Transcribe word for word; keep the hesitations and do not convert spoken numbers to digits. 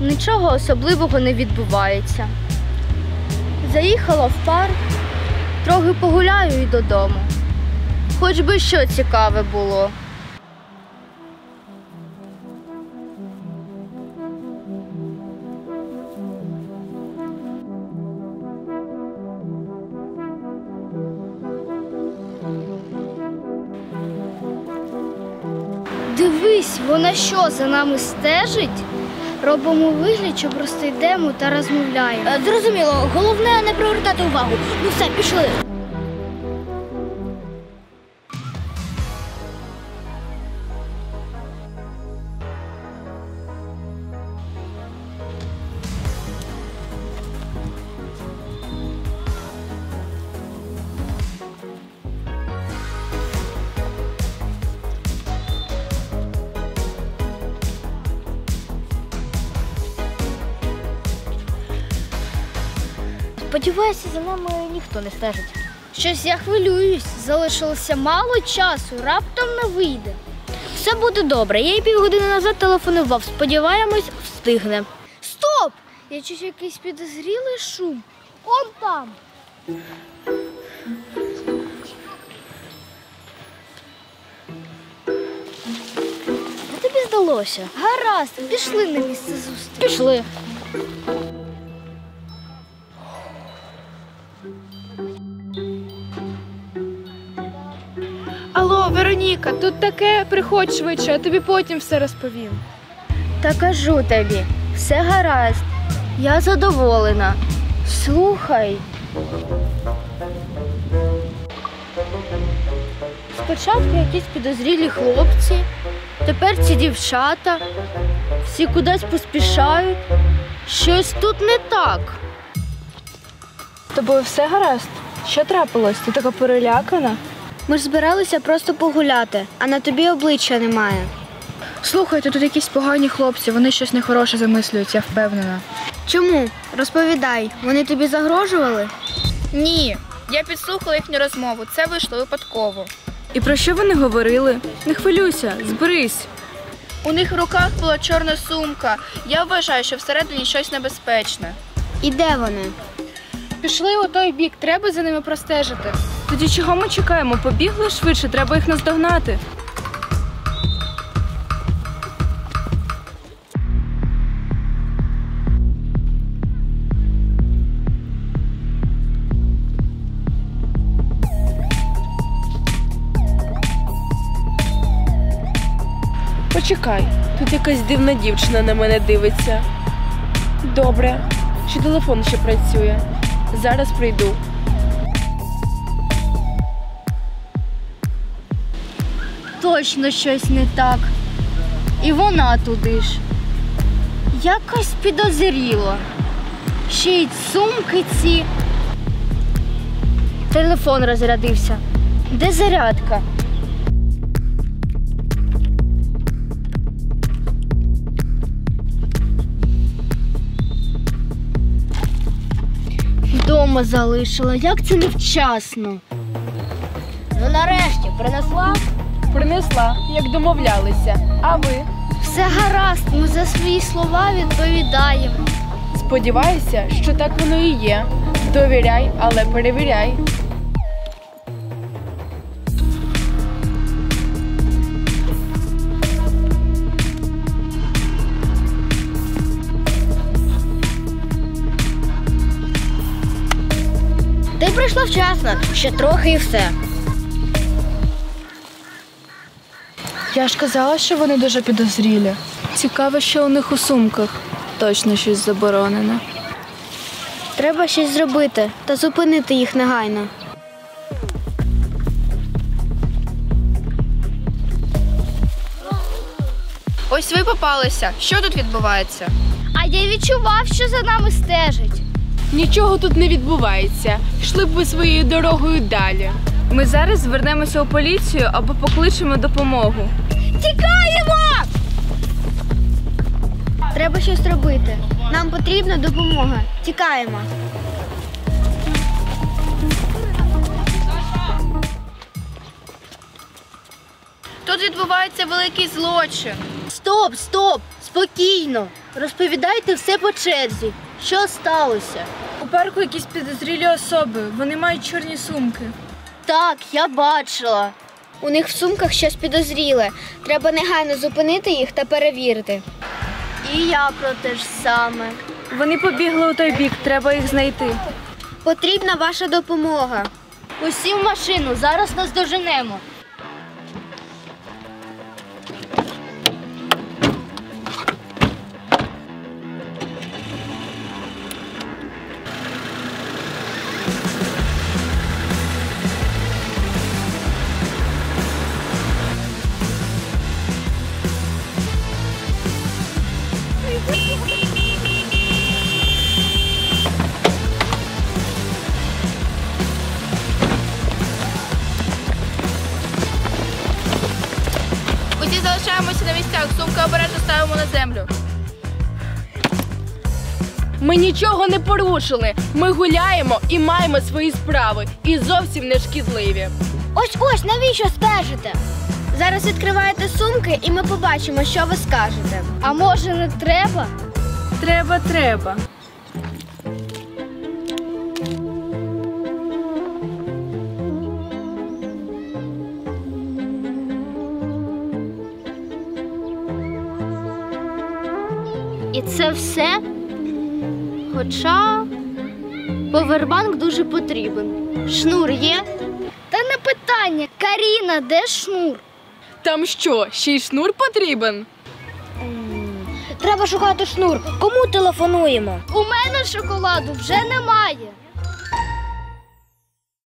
Нічого особливого не відбувається. Заїхала в парк, трохи погуляю і додому. Хоч би що цікаве було. Дивись, вона що, за нами стежить? Робимо вигляд, що просто йдемо та розмовляємо. Е, Зрозуміло, головне не привертати увагу. Ну все, пішли. Сподіваюся, за нами ніхто не стежить. Щось я хвилююсь, залишилося мало часу, раптом не вийде. Все буде добре. Я їй півгодини назад телефонував. Сподіваємось, встигне. Стоп! Я чую якийсь підозрілий шум. Он там. Де тобі здалося? Гаразд, пішли на місце зустрічі. Пішли. Алло, Вероніка, тут таке, приходь швидше, я тобі потім все розповім. Та кажу тобі, все гаразд. Я задоволена. Слухай. Спочатку якісь підозрілі хлопці, тепер ці дівчата. Всі кудись поспішають. Щось тут не так. З тобою все гаразд? Що трапилось? Ти така перелякана? Ми ж збиралися просто погуляти, а на тобі обличчя немає. Слухайте, тут якісь погані хлопці, вони щось нехороше замислюють, я впевнена. Чому? Розповідай, вони тобі загрожували? Ні, я підслухала їхню розмову, це вийшло випадково. І про що вони говорили? Не хвилюйся, зберись. У них в руках була чорна сумка. Я вважаю, що всередині щось небезпечне. І де вони? Пішли у той бік, треба за ними простежити. Тоді чого ми чекаємо? Побігли швидше, треба їх наздогнати. Почекай, тут якась дивна дівчина на мене дивиться. Добре, що телефон ще працює. Зараз прийду. Точно щось не так. І вона туди ж. Якось підозріло. Ще й сумки ці. Телефон розрядився. Де зарядка? Вдома залишила. Як це невчасно? Ну нарешті, принесла? Принесла, як домовлялися. А ви? Все гаразд, ми за свої слова відповідаємо. Сподіваюся, що так воно і є. Довіряй, але перевіряй. Ти прийшла вчасно, ще трохи і все. Я ж казала, що вони дуже підозрілі. Цікаво, що у них у сумках. Точно щось заборонене. Треба щось зробити та зупинити їх негайно. Ось ви попалися. Що тут відбувається? А я відчував, що за нами стежить. Нічого тут не відбувається. Йшли б ви своєю дорогою далі. Ми зараз звернемося у поліцію або покличемо допомогу. Тікаємо! Треба щось робити. Нам потрібна допомога. Тікаємо. Тут відбувається великий злочин. Стоп, стоп! Спокійно! Розповідайте все по черзі. Що сталося? У парку якісь підозрілі особи. Вони мають чорні сумки. Так, я бачила. У них в сумках щось підозріле. Треба негайно зупинити їх та перевірити. І я про те ж саме. Вони побігли у той бік, треба їх знайти. Потрібна ваша допомога. Усі в машину, зараз нас доженемо. Усі залишаємося на місцях, сумки обережно ставимо на землю. Ми нічого не порушили. Ми гуляємо і маємо свої справи. І зовсім не шкідливі. Ось ось, навіщо стежите? Зараз відкриваєте сумки і ми побачимо, що ви скажете. А може не треба? Треба, треба. І це все? Хоча повербанк дуже потрібен. Шнур є? Та не питання. Каріна, де шнур? Там що, ще й шнур потрібен? Треба шукати шнур. Кому телефонуємо? У мене шоколаду вже немає.